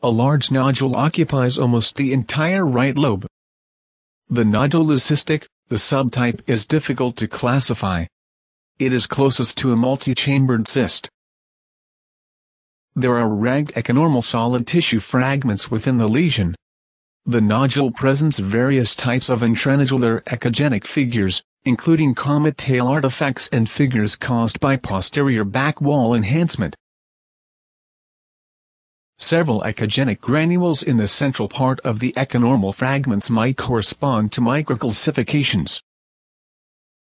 A large nodule occupies almost the entire right lobe. The nodule is cystic. The subtype is difficult to classify. It is closest to a multi-chambered cyst. There are ragged echonormal solid tissue fragments within the lesion. The nodule presents various types of intranodular echogenic figures, including comet tail artifacts and figures caused by posterior back wall enhancement. Several echogenic granules in the central part of the echonormal fragments might correspond to microcalcifications.